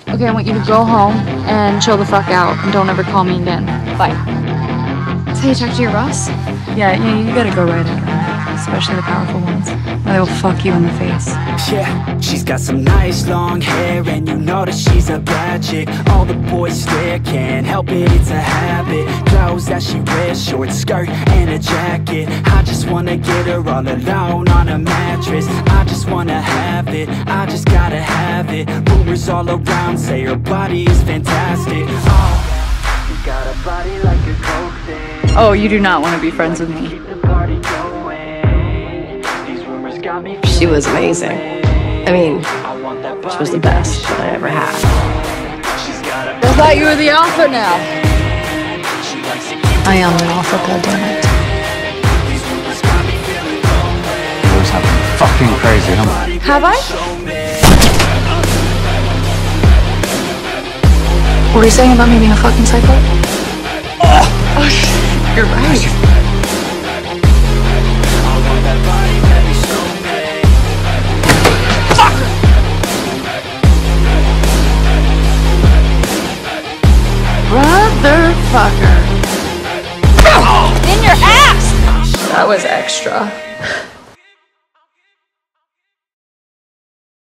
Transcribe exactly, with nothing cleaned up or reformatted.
Okay, I want you to go home and chill the fuck out and don't ever call me again. Bye. So you talk to your boss? Yeah, yeah, you gotta go right at them, especially the powerful ones. Or they will fuck you in the face. Yeah, she's got some nice long hair, and you know that she's a bad chick. All the boys stare, can't help it, it's a habit. Clothes that she wears, short skirt and a jacket. I just wanna get her all alone on a mattress. I just wanna have it, I just gotta have it. Rumors all around say her body is fantastic. Oh, she got a body like a coke thing. Oh, you do not want to be friends with me. She was amazing. I mean, she was the best that I ever had. I thought you were the alpha now. I am the alpha, goddammit. You always have fucking crazy, huh? Have I? What are you saying about me being a fucking psycho? Oh, you're right. Brotherfucker. In your ass! That was extra.